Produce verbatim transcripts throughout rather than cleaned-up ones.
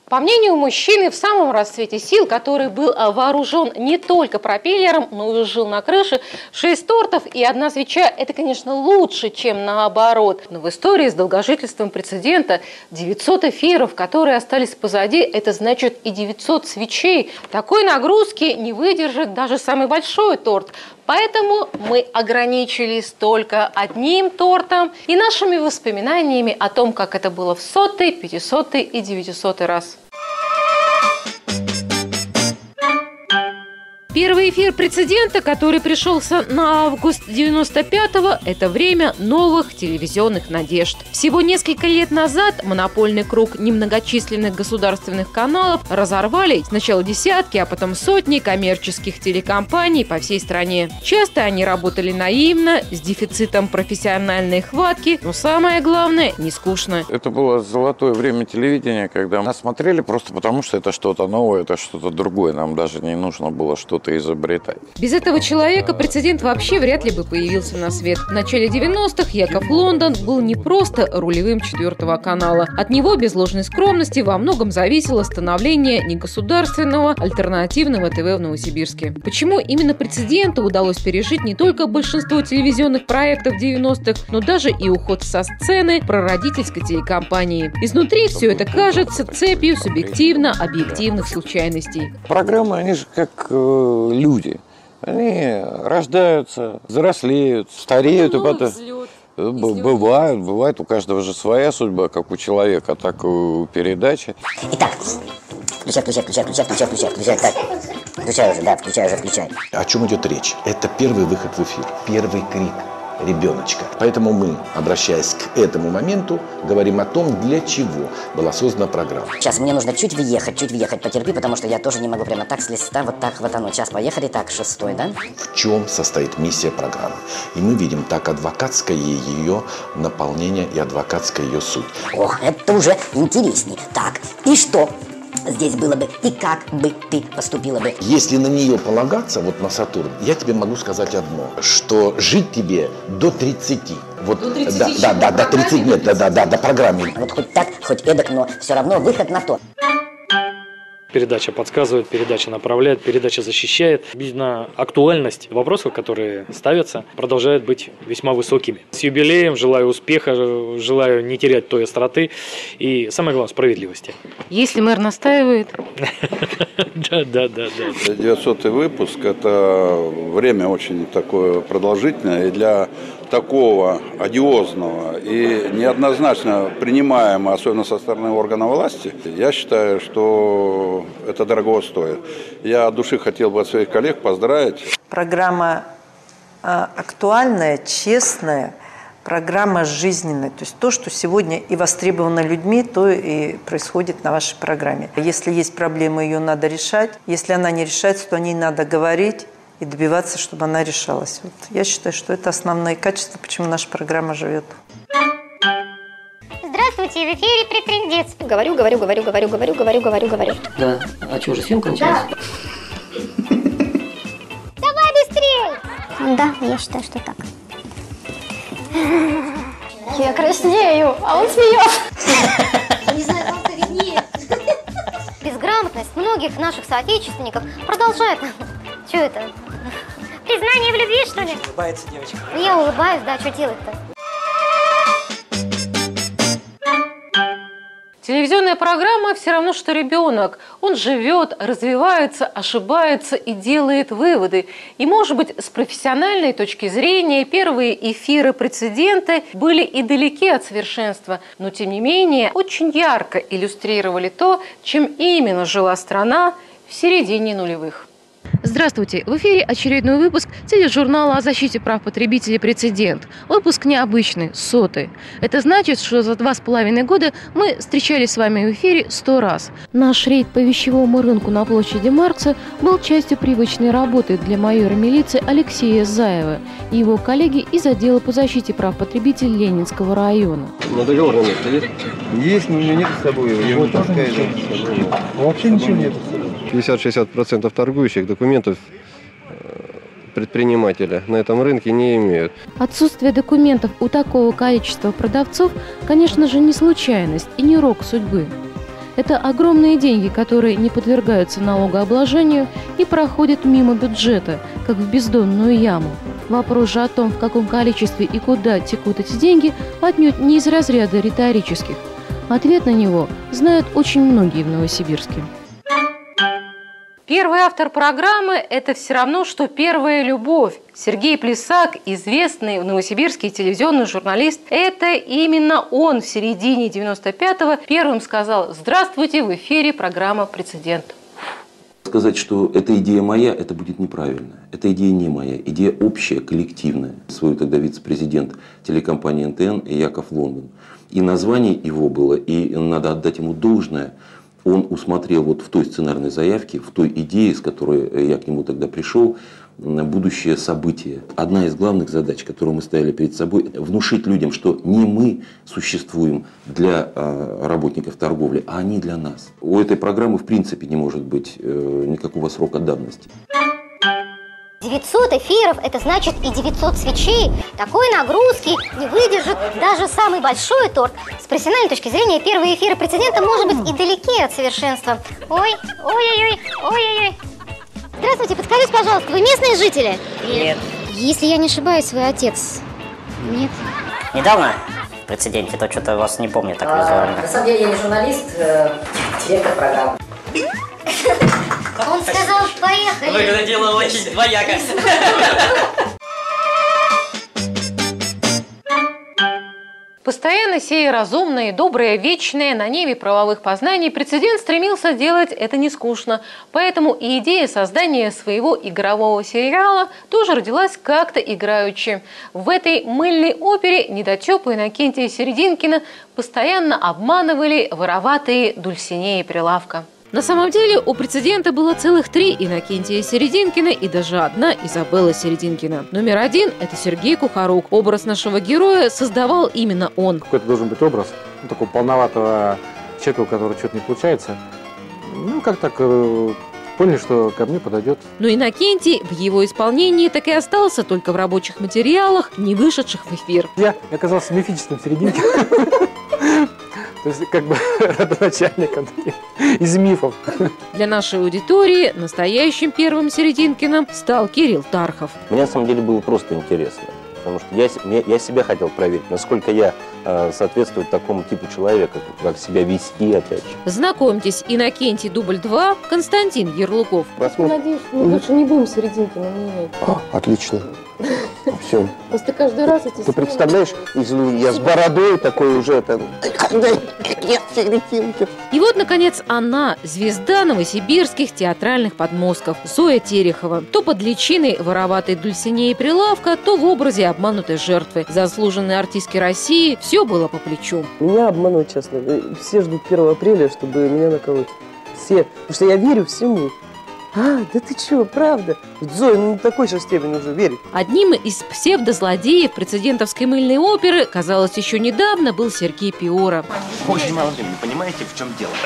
По мнению мужчины, в самом расцвете сил, который был вооружен не только пропеллером, но и жил на крыше, шесть тортов и одна свеча – это, конечно, лучше, чем наоборот. Но в истории с долгожительством прецедента девятьсот эфиров, которые остались позади, это значит и девятьсот свечей. Такой нагрузки не выдержит даже самый большой торт. Поэтому мы ограничились только одним тортом и нашими воспоминаниями о том, как это было в сотый, пятисотый и девятисотый раз. Первый эфир прецедента, который пришелся на август девяносто пятого, это время новых телевизионных надежд. Всего несколько лет назад монопольный круг немногочисленных государственных каналов разорвали сначала десятки, а потом сотни коммерческих телекомпаний по всей стране. Часто они работали наивно, с дефицитом профессиональной хватки, но самое главное – не скучно. Это было золотое время телевидения, когда нас смотрели просто потому, что это что-то новое, это что-то другое. Нам даже не нужно было что-то изобретать. Без этого человека прецедент вообще вряд ли бы появился на свет. В начале девяностых Яков Лондон был не просто рулевым четвертого канала. От него без ложной скромности во многом зависело становление негосударственного альтернативного ТВ в Новосибирске. Почему именно прецеденту удалось пережить не только большинство телевизионных проектов девяностых, но даже и уход со сцены прародительской телекомпании. Изнутри все это кажется цепью субъективно-объективных случайностей. Программы, они же как э, люди. Они рождаются, взрослеют, стареют и потом... Бывают, бывает, у каждого же своя судьба, как у человека, так и у передачи. Итак, включай, включай, включай, включай, включай, включай, включай, так. Включай уже, да, включай уже, включай. О чем идет речь? Это первый выход в эфир, первый крик ребеночка. Поэтому мы, обращаясь к этому моменту, говорим о том, для чего была создана программа. Сейчас мне нужно чуть въехать, чуть въехать, потерпи, потому что я тоже не могу прямо так с листа, вот так хватануть. Сейчас поехали, так, шестой, да? В чем состоит миссия программы? И мы видим так адвокатское ее наполнение и адвокатская ее суть. Ох, это уже интересней. Так, и что здесь было бы, и как бы ты поступила бы? Если на нее полагаться, вот на Сатурн, я тебе могу сказать одно, что жить тебе до тридцати. Вот, до тридцати да, да, да, до тридцати, нет, да, да, да, до программы. Вот хоть так, хоть эдак, но все равно выход на то. Передача подсказывает, передача направляет, передача защищает. Видно, актуальность вопросов, которые ставятся, продолжает быть весьма высокими. С юбилеем, желаю успеха, желаю не терять той остроты и, самое главное, справедливости. Если мэр настаивает. Да, да, да, да. девятисотый выпуск – это время очень такое продолжительное, и для такого одиозного и неоднозначно принимаемого, особенно со стороны органов власти, я считаю, что это дорого стоит. Я от души хотел бы от своих коллег поздравить. Программа а, актуальная, честная, программа жизненная. То есть то, что сегодня и востребовано людьми, то и происходит на вашей программе. Если есть проблемы, ее надо решать. Если она не решается, то о ней надо говорить и добиваться, чтобы она решалась. Вот я считаю, что это основные качества, почему наша программа живет. Здравствуйте, в эфире «Прецедент». Говорю, говорю, говорю, говорю, говорю, говорю, говорю, говорю. Да, а что, уже съемка началась? Давай быстрее! Да, я считаю, что так. Я краснею, а он смеется. Не знаю, как виднее. Безграмотность многих наших соотечественников продолжает... Что это? Признание в любви, что ли? Улыбается девочка. Ну, я улыбаюсь, да, что делать-то? Телевизионная программа все равно, что ребенок. Он живет, развивается, ошибается и делает выводы. И, может быть, с профессиональной точки зрения первые эфиры «Прецеденты» были и далеки от совершенства, но, тем не менее, очень ярко иллюстрировали то, чем именно жила страна в середине нулевых. Здравствуйте! В эфире очередной выпуск тележурнала о защите прав потребителей «Прецедент». Выпуск необычный, сотый. Это значит, что за два с половиной года мы встречались с вами в эфире сто раз. Наш рейд по вещевому рынку на площади Маркса был частью привычной работы для майора милиции Алексея Заева и его коллеги из отдела по защите прав потребителей Ленинского района. На договор на место есть? Есть, но у меня нет с собой. Его тоже нет. Вообще ничего нет. пятьдесят-шестьдесят процентов торгующих документов предпринимателя на этом рынке не имеют. Отсутствие документов у такого количества продавцов, конечно же, не случайность и не рок судьбы. Это огромные деньги, которые не подвергаются налогообложению и проходят мимо бюджета, как в бездонную яму. Вопрос же о том, в каком количестве и куда текут эти деньги, отнюдь не из разряда риторических. Ответ на него знают очень многие в Новосибирске. Первый автор программы – это все равно, что первая любовь. Сергей Плесак, известный в Новосибирске телевизионный журналист, это именно он в середине девяносто пятого первым сказал: «Здравствуйте, в эфире программа «Прецедент». Сказать, что эта идея моя, это будет неправильно. Эта идея не моя, идея общая, коллективная. Свой тогда вице-президент телекомпании эн тэ эн Яков Лондон. И название его было, и надо отдать ему должное. Он усмотрел вот в той сценарной заявке, в той идее, с которой я к нему тогда пришел, будущее событие. Одна из главных задач, которую мы ставили перед собой, внушить людям, что не мы существуем для работников торговли, а они для нас. У этой программы в принципе не может быть никакого срока давности. девятьсот эфиров – это значит и девятьсот свечей. Такой нагрузки не выдержит даже самый большой торт. С профессиональной точки зрения, первые эфиры «Прецедента» может быть и далеки от совершенства. Ой, ой-ой-ой, ой-ой-ой. Здравствуйте, подскажите, пожалуйста, вы местные жители? Нет. Если я не ошибаюсь, свой отец. Нет. Недавно в «Прецеденте», то что-то вас не помню так визуально. А, на самом деле я не журналист, э, директор программы. Он сказал, поехали. Выглядело очень двояко. Постоянно сея разумное, доброе, вечное, на небе правовых познаний, «Прецедент» стремился делать это не скучно. Поэтому и идея создания своего игрового сериала тоже родилась как-то играючи. В этой мыльной опере недотепы Иннокентия Серединкина постоянно обманывали вороватые Дульсинеи Прилавка. На самом деле у «Прецедента» было целых три Иннокентия Серединкина и даже одна Изабелла Серединкина. Номер один – это Сергей Кухарук. Образ нашего героя создавал именно он. Какой-то должен быть образ ну, такого полноватого человека, у которого что-то не получается. Ну, как так, э, поняли, что ко мне подойдет. Но Иннокентий в его исполнении так и остался только в рабочих материалах, не вышедших в эфир. Я оказался мифическим Серединкиным. То есть, как бы, родоначальником таких, из мифов. Для нашей аудитории настоящим первым Серединкиным стал Кирилл Тархов. Мне, на самом деле, было просто интересно. Потому что я, я себя хотел проверить, насколько я э, соответствую такому типу человека, как себя вести, опять же. Знакомьтесь, Иннокентий дубль два, Константин Ярлуков. Посмотрим. Надеюсь, что мы больше не будем Серединкина менять. Отлично. Все. Просто каждый раз эти... Ты представляешь, извини, я с бородой такой уже там... И вот, наконец, она, звезда новосибирских театральных подмостков, Зоя Терехова. То под личиной вороватой Дульсинеи Прилавка, то в образе обманутой жертвы. Заслуженной артистки России все было по плечу. Меня обмануть, честно. Все ждут первого апреля, чтобы меня наколоть. Все. Потому что я верю всему. А, да ты чего, правда? Зоя, ну такой сейчас степени уже верит. Одним из псевдозлодеев прецедентовской мыльной оперы, казалось, еще недавно был Сергей Пиора. Очень мало времени, понимаете, в чем дело?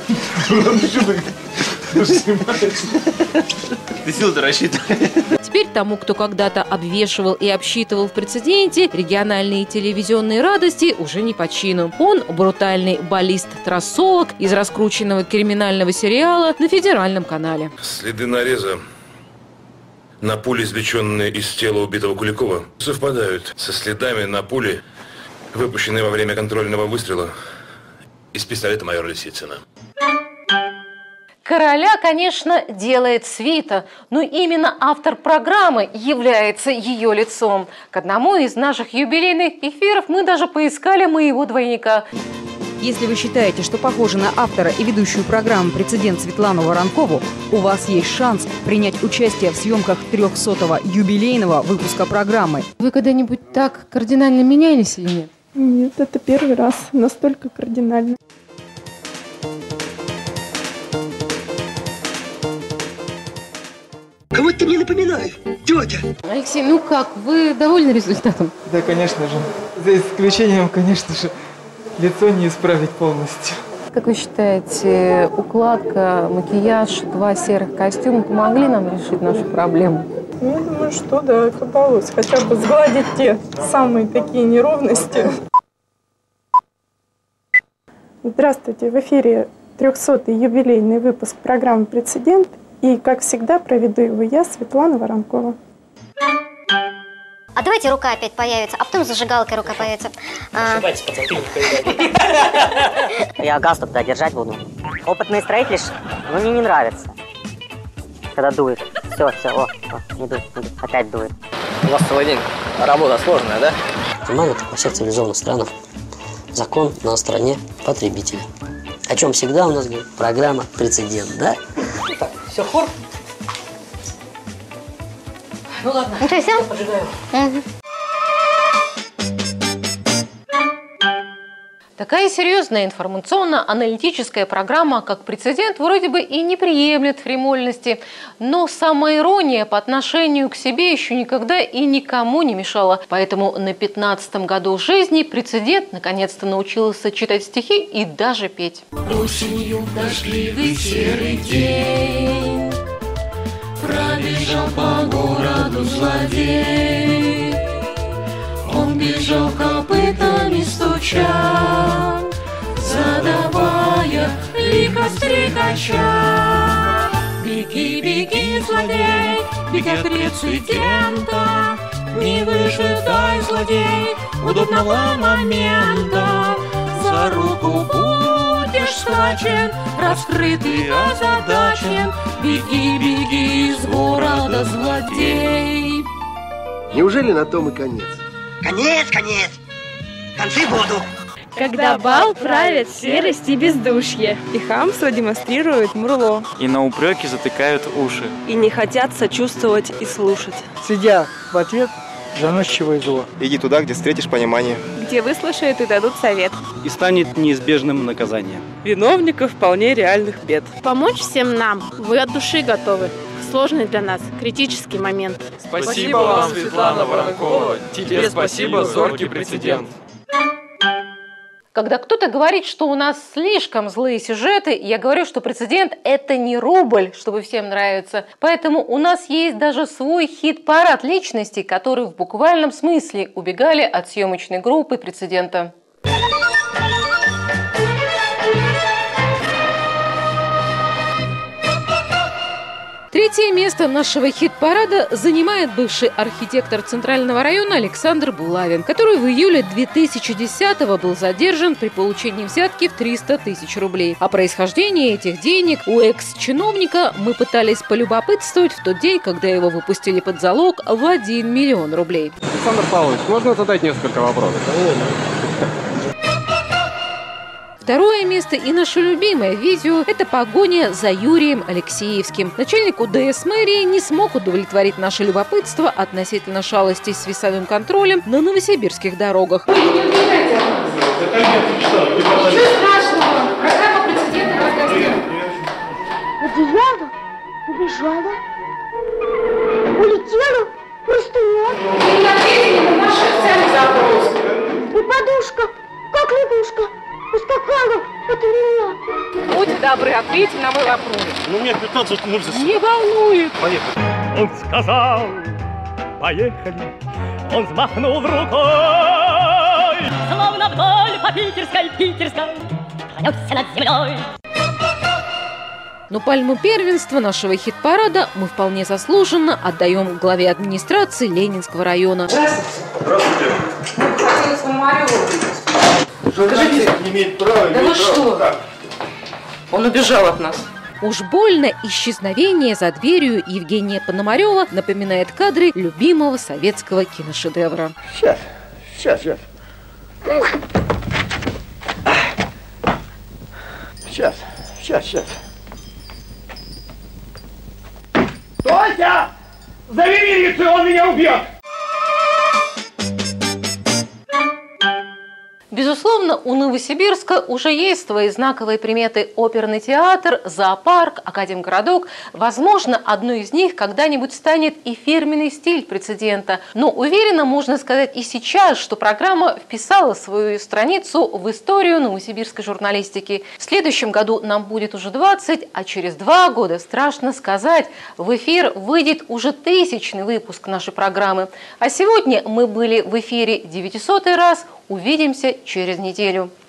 Ты силу-то рассчитываешь. Теперь тому, кто когда-то обвешивал и обсчитывал в «Прецеденте» региональные телевизионные радости, уже не по чину. Он брутальный баллист-трассолог из раскрученного криминального сериала на федеральном канале. Следы нареза на пуле, извлеченные из тела убитого Куликова, совпадают со следами на пуле, выпущенные во время контрольного выстрела из пистолета майора Лисицына. Короля, конечно, делает свита, но именно автор программы является ее лицом. К одному из наших юбилейных эфиров мы даже поискали моего двойника. Если вы считаете, что похожи на автора и ведущую программу «Прецедент» Светлану Воронкову, у вас есть шанс принять участие в съемках трехсотого юбилейного выпуска программы. Вы когда-нибудь так кардинально менялись или нет? Нет, это первый раз. Настолько кардинально. Кого ты мне напоминаешь, тетя? Алексей, ну как, вы довольны результатом? Да, конечно же. За исключением, конечно же, лицо не исправить полностью. Как вы считаете, укладка, макияж, два серых костюма помогли нам решить нашу проблему? Ну, я думаю, что да, это удалось. Хотя бы сгладить те самые такие неровности. Здравствуйте, в эфире трехсотый юбилейный выпуск программы «Прецедент». И, как всегда, проведу его я, Светлана Воронкова. А давайте рука опять появится, а потом зажигалкой рука появится. А... Я галстук, да, держать буду. Опытный строитель, но мне не нравится, когда дует. Все, все, о, о, не дует, не дует, опять дует. У вас целый день работа сложная, да? Понимаете, во всех цивилизованных странах закон на стороне потребителя. О чем всегда у нас говорит программа «Прецедент», да? Так, все, хор. Ну ладно, ну, все? Я поджигаю. Угу. Такая серьезная информационно-аналитическая программа, как «Прецедент», вроде бы и не приемлет фримольности, но самоирония по отношению к себе еще никогда и никому не мешала. Поэтому на пятнадцатом году жизни «Прецедент» наконец-то научился читать стихи и даже петь. Осенью дождливый серый день пробежал по городу злодей. Он бежал копытами стуча, задавая лихо стрекача. Беги, беги, злодей, беги от прецедента, не выжидай, злодей, удобного момента. За руку будешь схвачен, раскрытый, озадачен. Беги, беги из города, злодей. Неужели на том и конец? Конец, конец! Концы будут! Когда бал правит серость и бездушье, И хамство демонстрирует Мурло. И на упреки затыкают уши. И не хотят сочувствовать и слушать. Сидя в ответ заносчивое зло. Иди туда, где встретишь понимание. Где выслушают и дадут совет. И станет неизбежным наказанием. Виновников вполне реальных бед. Помочь всем нам вы от души готовы. Сложный для нас критический момент. Спасибо вам, Светлана Воронкова. Тебе спасибо, зоркий прецедент. Когда кто-то говорит, что у нас слишком злые сюжеты, я говорю, что «Прецедент» — это не рубль, чтобы всем нравиться. Поэтому у нас есть даже свой хит-парад личностей, которые в буквальном смысле убегали от съемочной группы «Прецедента». Третье место нашего хит-парада занимает бывший архитектор Центрального района Александр Булавин, который в июле две тысячи десятого был задержан при получении взятки в триста тысяч рублей. О происхождении этих денег у экс-чиновника мы пытались полюбопытствовать в тот день, когда его выпустили под залог в один миллион рублей. Александр Павлович, можно задать несколько вопросов? Второе место и наше любимое видео – это погоня за Юрием Алексеевским. Начальник УДС мэрии не смог удовлетворить наше любопытство относительно шалостей с весовым контролем на новосибирских дорогах. Ничего страшного, программа «Прецедент» разгостила. Одеяло убежала, улетела, просто нет. И ответили на наш официальный запрос. И подушка, как лягушка, ускакала от меня. Будьте добры, ответьте на мой вопрос. Ну нет, пятнадцать минут. Не волнует. Поехали. Он сказал, поехали, он взмахнул рукой. Словно вдоль по питерской, питерской, пронесся над землей. Но пальму первенства нашего хит-парада мы вполне заслуженно отдаем главе администрации Ленинского района. Здравствуйте. Здравствуйте. Мы бы хотели с Пономарёва увидеть. Скажите, не имеет права, да вы что? Как? Он убежал от нас. Уж больно исчезновение за дверью Евгения Пономарева напоминает кадры любимого советского киношедевра. Сейчас, сейчас, сейчас. Сейчас, сейчас, сейчас. Стойте! Зови милицию, он меня убьет! Безусловно, у Новосибирска уже есть свои знаковые приметы: оперный театр, зоопарк, академгородок. Возможно, одной из них когда-нибудь станет и фирменный стиль «Прецедента». Но уверенно можно сказать и сейчас, что программа вписала свою страницу в историю новосибирской журналистики. В следующем году нам будет уже двадцать, а через два года, страшно сказать, в эфир выйдет уже тысячный выпуск нашей программы. А сегодня мы были в эфире девятисотый раз. Увидимся через неделю.